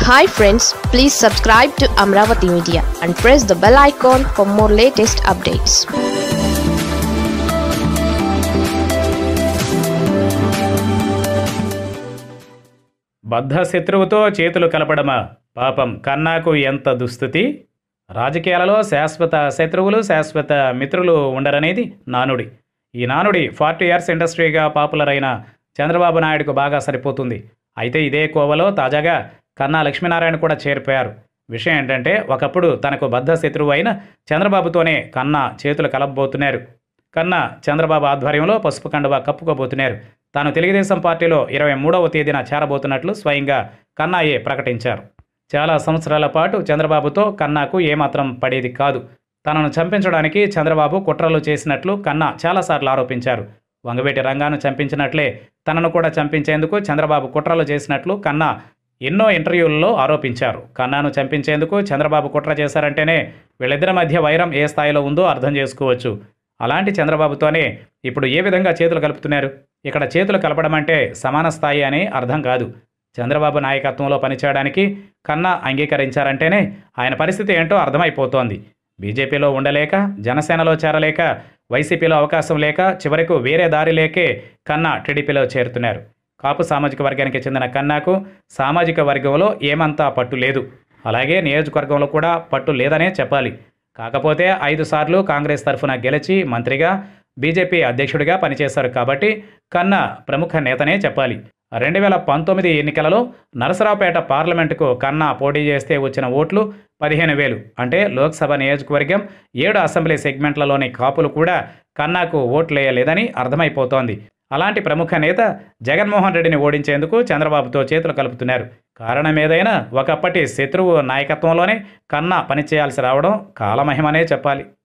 Hi friends, please subscribe to Amaravathi Media and press the bell icon for more latest updates. బద్ధ శత్రువుతో చేతులు కలపడమ పాపం కన్నాకు ఎంత దుస్థితి. రాజకీయాలలో శాశ్వత శత్రువులు శాశ్వత మిత్రులు ఉండరనేది నానుడి. ఈ నానుడి 40 years ఇండస్ట్రీగా పాపులర్ అయిన చంద్రబాబు నాయుడుకు బాగా సరిపోతుంది. అయితే ఇదే కోవలో తాజాగా కన్నా లక్ష్మీనారాయణ కూడా చేరిపోయారు. విషయం ఏంటంటే ఒకప్పుడు తనకు బద్ధ శత్రువు అయిన చంద్రబాబుతోనే కన్నా చేతులు కలపబోతున్నారు. కన్నా చంద్రబాబు ఆధ్వర్యంలో పసుపు కండువా కప్పుకోబోతున్నారు. తాను తెలుగుదేశం పార్టీలో 23వ తేదీన చేరబోతున్నట్లు స్వయంగా కన్నాయే ప్రకటించారు. చాలా సంవత్సరాల పాటు చంద్రబాబుతో కన్నాకు ఏమాత్రం పడేది కాదు. తనను చంపించడానికి చంద్రబాబు కుట్రలు చేసినట్లు కన్నా చాలాసార్లు ఆరోపించారు. వంగవేటి రంగాను చంపించినట్లే తనను కూడా చంపించేందుకు చంద్రబాబు కుట్రలు చేసినట్లు కన్నా ఎన్నో ఇంటర్వ్యూల్లో ఆరోపించారు. కన్నాను చంపించేందుకు చంద్రబాబు కుట్ర చేశారంటేనే వీళ్ళిద్దరి మధ్య వైరం ఏ స్థాయిలో ఉందో అర్థం చేసుకోవచ్చు. అలాంటి చంద్రబాబుతోనే ఇప్పుడు ఏ విధంగా చేతులు కలుపుతున్నారు. ఇక్కడ చేతులు కలపడం అంటే సమాన స్థాయి అని అర్థం కాదు. చంద్రబాబు నాయకత్వంలో పనిచేయడానికి కన్నా అంగీకరించారంటేనే ఆయన పరిస్థితి ఏంటో అర్థమైపోతోంది. బీజేపీలో ఉండలేక, జనసేనలో చేరలేక, వైసీపీలో అవకాశం లేక, చివరకు వేరే దారి లేకే కన్నా టీడీపీలో చేరుతున్నారు. కాపు సామాజిక వర్గానికి చెందిన కన్నాకు సామాజిక వర్గంలో ఏమంతా పట్టు లేదు. అలాగే నియోజకవర్గంలో కూడా పట్టు లేదనే చెప్పాలి. కాకపోతే 5 సార్లు కాంగ్రెస్ తరఫున గెలిచి మంత్రిగా, బీజేపీ అధ్యక్షుడిగా పనిచేశారు కాబట్టి కన్నా ప్రముఖ నేతనే చెప్పాలి. 2019 ఎన్నికలలో నరసరావుపేట పార్లమెంటుకు కన్నా పోటీ చేస్తే వచ్చిన ఓట్లు 15,000. అంటే లోక్సభ నియోజకవర్గం 7 అసెంబ్లీ సెగ్మెంట్లలోని కాపులు కూడా కన్నాకు ఓట్లేయలేదని అర్థమైపోతోంది. అలాంటి ప్రముఖ నేత జగన్మోహన్ రెడ్డిని ఓడించేందుకు చంద్రబాబుతో చేతులు కలుపుతున్నారు. కారణం ఏదైనా ఒకప్పటి శత్రువు నాయకత్వంలోనే కన్నా పనిచేయాల్సి రావడం కాలమహిమనే చెప్పాలి.